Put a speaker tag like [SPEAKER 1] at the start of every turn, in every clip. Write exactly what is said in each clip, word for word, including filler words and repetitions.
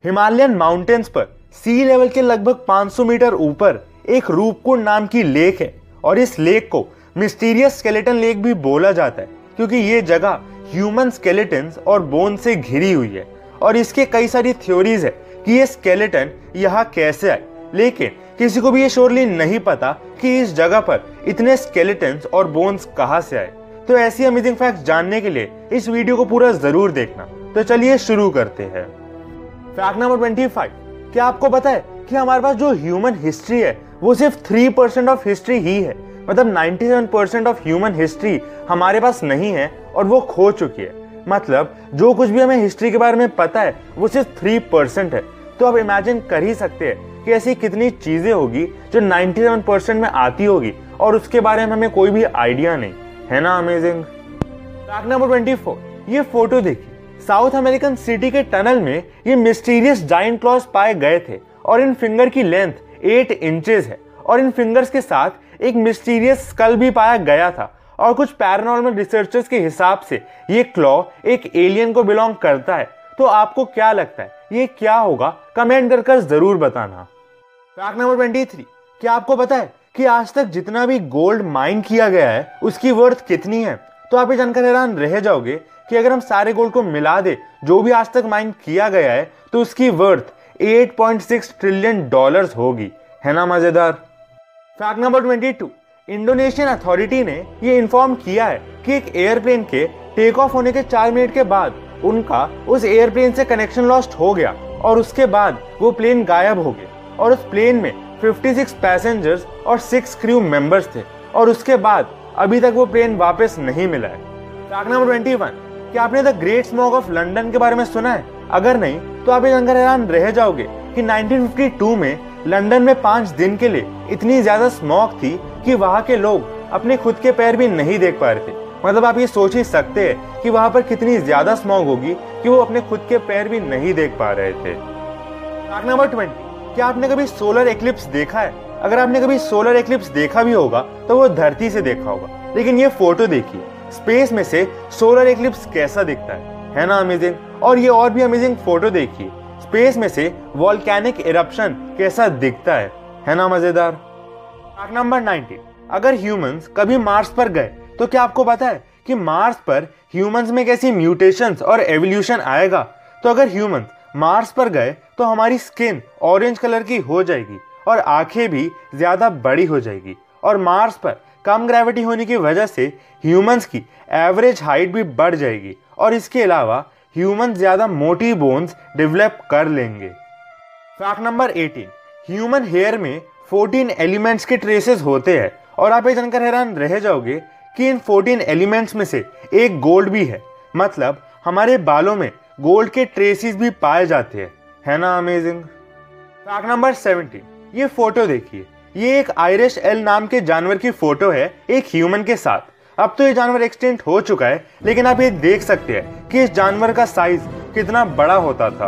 [SPEAKER 1] Himalayan mountains पर सी level के लगभग पाँच सौ मीटर ऊपर एक रूपकुंड नाम की लेक है और इस लेक को मिस्टीरियस स्केलेटन लेक भी बोला जाता है क्योंकि ये जगह ह्यूमन स्केलेटन्स और बोन से घिरी हुई है और इसके कई सारी थ्योरीज है कि ये स्केलेटन यहाँ कैसे आए, लेकिन किसी को भी ये श्योरली नहीं पता कि इस जगह पर इतने स्केलेटन्स और बोन्स कहाँ से आए। तो ऐसी अमेजिंग फैक्ट्स जानने के लिए इस वीडियो को पूरा जरूर देखना। तो चलिए शुरू करते हैं। फैक्ट नंबर पच्चीस, क्या आपको पता है कि हमारे पास जो ह्यूमन हिस्ट्री है वो सिर्फ तीन परसेंट ऑफ हिस्ट्री ही है, मतलब सत्तानवे परसेंट ऑफ ह्यूमन हिस्ट्री हमारे पास नहीं है और वो खो चुकी है। मतलब जो कुछ भी हमें हिस्ट्री के बारे में पता है वो सिर्फ तीन परसेंट है। तो आप इमेजिन कर ही सकते हैं कि ऐसी कितनी चीजें होगी जो सत्तानवे परसेंट में आती होगी और उसके बारे में हमें कोई भी आइडिया नहीं है ना। अमेजिंग। फैक्ट नंबर चौबीस, ये फोटो देखिए। साउथ अमेरिकन सिटी के टनल में ये मिस्टीरियस जायंट क्लॉज पाए गए थे और इन फिंगर की लेंथ आठ इंचेस है और इन फिंगर्स के साथ एक मिस्टीरियस स्कल भी पाया गया था और कुछ पैरानॉर्मल रिसर्चर्स के हिसाब से ये क्लॉ एक एलियन को बिलोंग करता है। तो आपको क्या लगता है ये क्या होगा, कमेंट कर कर जरूर बताना। फैक्ट नंबर तेईस, क्या आपको पता है कि आज तक जितना भी गोल्ड माइन किया गया है उसकी वर्थ कितनी है? तो आप ये जानकर हैरान रह जाओगे कि अगर हम सारे गोल्ड को मिला दे जो भी आज तक माइन किया गया है तो उसकी वर्थ आठ पॉइंट छह ट्रिलियन डॉलर्स होगी, है ना मजेदार। फैक्ट नंबर बाईस, इंडोनेशियन अथॉरिटी ने ये इन्फॉर्म किया है कि एक एयरप्लेन के टेक ऑफ होने के चार मिनट के बाद उनका उस एयरप्लेन से कनेक्शन लॉस्ट हो गया और उसके बाद वो प्लेन गायब हो गया और उस प्लेन में छप्पन पैसेंजर्स और सिक्स क्रू मेंबर्स थे और उसके बाद अभी तक वो प्लेन वापस नहीं मिला है। फैक्ट नंबर इक्कीस, क्या आपने the great smog of London के बारे में सुना है? अगर नहीं तो आप ये जानकर हैरान रह जाओगे कि उन्नीस सौ बावन में लंदन में पांच दिन के लिए इतनी ज्यादा स्मॉग थी कि वहां के लोग अपने खुद के पैर भी नहीं देख पा रहे थे। मतलब आप ये सोच ही सकते हैं कि वहां पर कितनी ज्यादा स्मॉग होगी कि वो अपने खुद के पैर भी नहीं देख पा रहे थे। फैक्ट नंबर बीस, क्या आपने कभी सोलर एक्लिप्स देखा है? अगर आपने कभी सोलर एक्लिप्स देखा भी होगा तो वो धरती से देखा होगा, लेकिन ये फोटो देखिए, स्पेस में से सोलर एक्लिप्स कैसा दिखता है, है ना अमेजिंग। और ये और भी अमेजिंग फोटो देखिए, स्पेस में से वोल्केनिक इरप्शन कैसा दिखता है, है ना मजेदार। फैक्ट नंबर उन्नीस, अगर ह्यूमंस कभी मार्स पर गए तो क्या आपको पता है कि मार्स पर ह्यूमंस में कैसी म्यूटेशंस और एवोल्यूशन आएगा? तो अगर ह्यूमंस मार्स पर गए तो हमारी स्किन ऑरेंज कलर की हो जाएगी और आंखें भी ज्यादा बड़ी हो जाएगी और मार्स पर कम ग्रेविटी होने की वजह से ह्यूमंस की एवरेज हाइट भी बढ़ जाएगी और इसके अलावा ह्यूमंस ज्यादा मोटी बोन्स डेवलप कर लेंगे। फैक्ट नंबर अठारह, ह्यूमन हेयर में चौदह एलिमेंट्स के ट्रेसेस होते हैं और आप ये जानकर हैरान रह जाओगे कि इन चौदह एलिमेंट्स में से एक गोल्ड भी है। मतलब हमारे बालों में गोल्ड के ट्रेसेस भी पाए जाते हैं, है ना अमेजिंग। फैक्ट नंबर सत्रह, ये फोटो देखिए, ये एक आयरिश एल नाम के जानवर की फोटो है एक ह्यूमन के साथ। अब तो ये जानवर एक्सटिंक्ट हो चुका है, लेकिन आप ये देख सकते हैं कि इस जानवर का साइज कितना बड़ा होता था।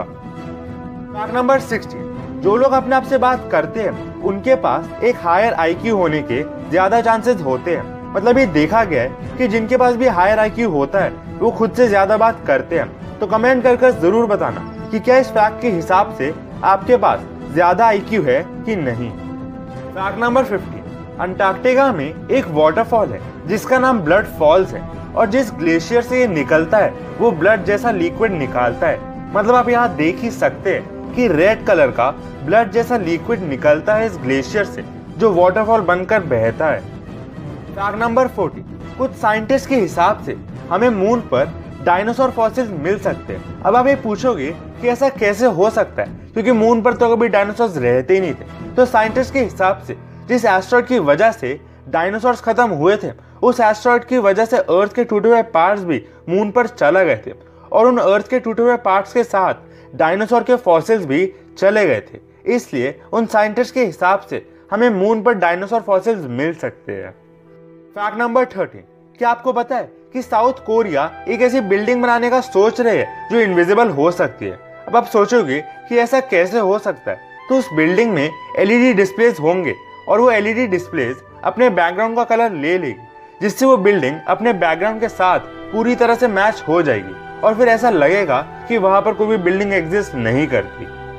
[SPEAKER 1] फैक्ट नंबर सोलह, जो लोग अपने आप से बात करते हैं उनके पास एक हायर आईक्यू होने के ज्यादा चांसेस होते हैं। मतलब ये देखा गया है कि जिनके पास भी हायर आईक्यू होता है वो खुद से ज्यादा बात करते हैं। तो कमेंट कर कर जरूर बताना कि क्या इस फैक्ट के हिसाब से आपके पास ज्यादा आईक्यू है कि नहीं। फैक्ट नंबर पंद्रह, अंटार्कटिका में एक वाटरफॉल है जिसका नाम ब्लड फॉल्स है और जिस ग्लेशियर से ये निकलता है वो ब्लड जैसा लिक्विड निकालता है। मतलब आप यहाँ देख ही सकते हैं कि रेड कलर का ब्लड जैसा लिक्विड निकलता है इस ग्लेशियर से जो वाटरफॉल बनकर बहता है। फैक्ट नंबर चौदह, कुछ साइंटिस्ट के हिसाब से हमें मून पर डायनासोर फॉसिल्स मिल सकते हैं। अब आप ये पूछोगे कि ऐसा कैसे हो सकता है, क्योंकि मून पर तो कभी डायनासोर्स रहते ही नहीं थे। तो साइंटिस्ट के हिसाब से जिस एस्टेरॉयड की वजह से डायनासोर्स खत्म हुए थे उस एस्टेरॉयड की वजह से अर्थ के टूटे हुए पार्ट्स भी मून पर चला गए थे और उन अर्थ के टूटे हुए पार्ट्स के साथ डायनासोर के फॉसिल्स भी चले गए थे। इसलिए उन साइंटिस्ट के हिसाब से हमें मून पर डायनासोर फॉसिल्स मिल सकते हैं। फैक्ट नंबर तेरह, क्या आपको पता है कि साउथ कोरिया एक ऐसी बिल्डिंग बनाने का सोच रहे हैं जो इनविजिबल हो सकती है? अब आप सोचोगे कि ऐसा कैसे हो सकता है, तो उस बिल्डिंग में एलईडी डिस्प्लेस होंगे और वो एलईडी डिस्प्लेस अपने बैकग्राउंड का कलर ले लेगी, जिससे वो बिल्डिंग अपने बैकग्राउंड के साथ पूरी तरह से मैच हो जाएगी और फिर ऐसा लगेगा कि वहां पर कोई भी बिल्डिंग एग्जिस्ट नहीं करती।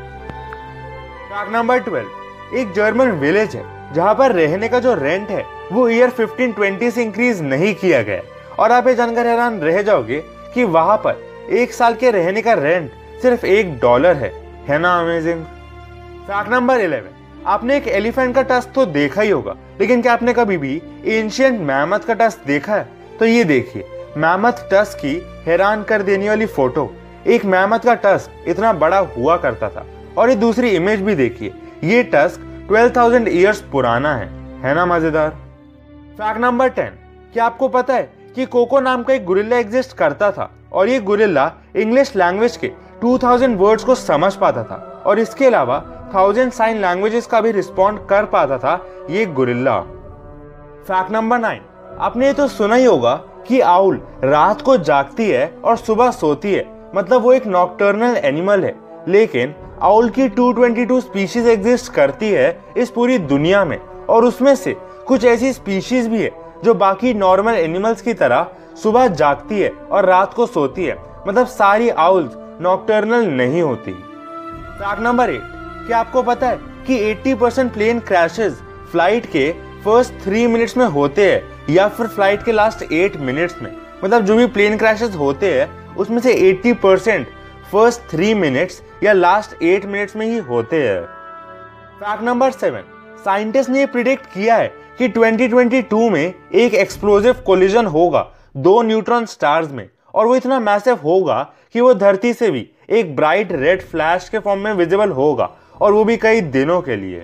[SPEAKER 1] फैक्ट नंबर ट्वेल्व, एक जर्मन विलेज है जहां पर रहने का जो रेंट है वो ईयर फिफ्टीन ट्वेंटी से इंक्रीज नहीं किया गया। और आप ये जानकर हैरान रह जाओगे कि वहां पर एक साल के रहने का रेंट सिर्फ एक डॉलर है है ना अमेजिंग। फैक्ट नंबर इलेवन, आपने एक एलिफेंट का टस्क तो देखा ही होगा, लेकिन क्या आपने कभी भी एंशिएंट मैमथ का टस्क देखा है? तो ये देखिए मैमथ टस्क की हैरान कर देने वाली फोटो। एक मैमथ का टस्क इतना बड़ा हुआ करता था। और ये दूसरी इमेज भी देखिए, ये टस्क ट्वेल्व थाउजेंड ईयर्स पुराना है है ना मजेदार। फैक्ट नंबर टेन, क्या आपको पता है कि कोको नाम का एक गुरिल्ला एग्जिस्ट करता था और ये गुरिल्ला इंग्लिश लैंग्वेज के टू थाउजेंड वर्ड्स को समझ पाता था और इसके अलावा थाउजेंड साइन लैंग्वेजेस का भी रिस्पॉन्ड कर पाता था ये गुरिल्ला। फैक्ट नंबर नाइन, आपने ये तो सुना ही होगा कि आउल रात को जागती है और सुबह सोती है, मतलब वो एक नॉकटर्नल एनिमल है। लेकिन आउल की two twenty two species exist करती है इस पूरी दुनिया में और उसमें से कुछ ऐसी स्पीशीज भी है जो बाकी नॉर्मल एनिमल्स की तरह सुबह जागती है और रात को सोती है, मतलब सारी आउल्स नॉकटर्नल नहीं होती। फैक्ट नंबर एट, क्या आपको पता है कि अस्सी परसेंट प्लेन क्रैशेस फ्लाइट के फर्स्ट थ्री मिनट्स में होते हैं या फिर फ्लाइट के लास्ट एट मिनट्स में, मतलब जो भी प्लेन क्रैशेस होते हैं उसमें से अस्सी परसेंट फर्स्ट थ्री मिनट्स या लास्ट एट मिनट्स में ही होते हैं। फैक्ट नंबर सेवन, साइंटिस्ट ने प्रिडिक्ट किया है कि ट्वेंटी ट्वेंटी टू में एक एक्सप्लोसिव कोलिजन होगा दो न्यूट्रॉन स्टार्स में और वो इतना मैसिव होगा कि वो धरती से भी एक ब्राइट रेड फ्लैश के फॉर्म में विजिबल होगा और वो भी कई दिनों के लिए।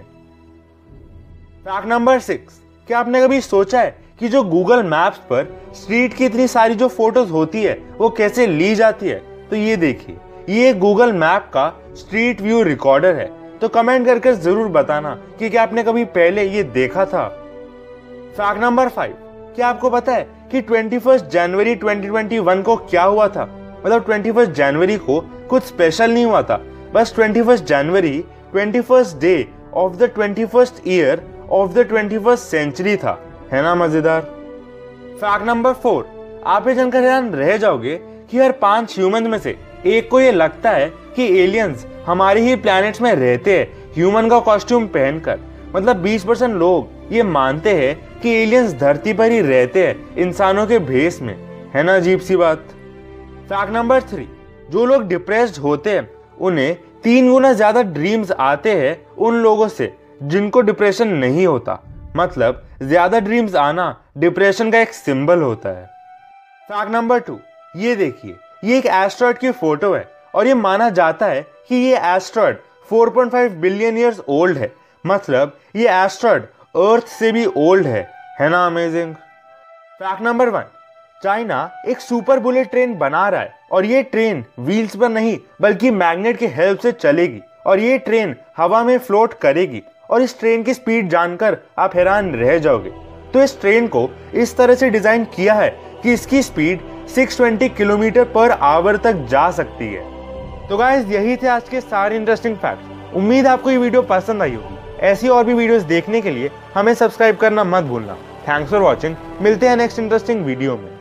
[SPEAKER 1] फैक्ट नंबर सिक्स, क्या आपने कभी सोचा है कि जो गूगल मैप्स पर स्ट्रीट की इतनी सारी जो फोटोज होती है वो कैसे ली जाती है? तो ये देखिए, ये गूगल मैप का स्ट्रीट व्यू रिकॉर्डर है। तो कमेंट करके जरूर बताना कि क्या आपने कभी पहले ये देखा था। फैक्ट नंबर फाइव, क्या आपको पता है कि twenty first January twenty twenty one को क्या हुआ था? मतलब ट्वेंटी फर्स्ट जनवरी को कुछ स्पेशल नहीं हुआ था, बस twenty first January twenty first day of the twenty first year of the twenty first century था, है ना मजेदार। फैक्ट नंबर फोर, आप ये जानकर हैरान रह जाओगे कि हर पांच ह्यूमन में से एक को ये लगता है कि एलियंस हमारे ही प्लैनेट्स में रहते हैं ह्यूमन का कॉस्ट्यूम पहनकर। मतलब बीस परसेंट लोग ये मानते हैं कि एलियंस धरती पर ही रहते हैं इंसानों के भेष में, है ना अजीब सी बात। फैक्ट नंबर थ्री, जो लोग डिप्रेस्ड होते हैं उन्हें तीन गुना ज्यादा ड्रीम्स आते हैं उन लोगों से जिनको डिप्रेशन नहीं होता। मतलब ज्यादा ड्रीम्स आना डिप्रेशन का एक सिंबल होता है। फैक्ट नंबर टू, ये देखिए, ये एक एस्ट्रॉयड की फोटो है और ये माना जाता है कि ये asteroid four point five billion years old है। मतलब ये एस्ट्रॉयड अर्थ से भी ओल्ड है है ना amazing. Fact number one, China एक सुपर बुलेट ट्रेन बना रहा है और ये ट्रेन व्हील्स पर नहीं बल्कि मैग्नेट की हेल्प से चलेगी और ये ट्रेन हवा में फ्लोट करेगी। और इस ट्रेन की स्पीड जानकर आप हैरान रह जाओगे। तो इस ट्रेन को इस तरह से डिजाइन किया है कि इसकी speed six twenty kilometre per hour तक जा सकती है। तो गाइस, यही थे आज के सारे इंटरेस्टिंग फैक्ट्स। उम्मीद है आपको ये वीडियो पसंद आई होगी। ऐसी और भी वीडियोस देखने के लिए हमें सब्सक्राइब करना मत भूलना। थैंक्स फॉर वॉचिंग, मिलते हैं नेक्स्ट इंटरेस्टिंग वीडियो में।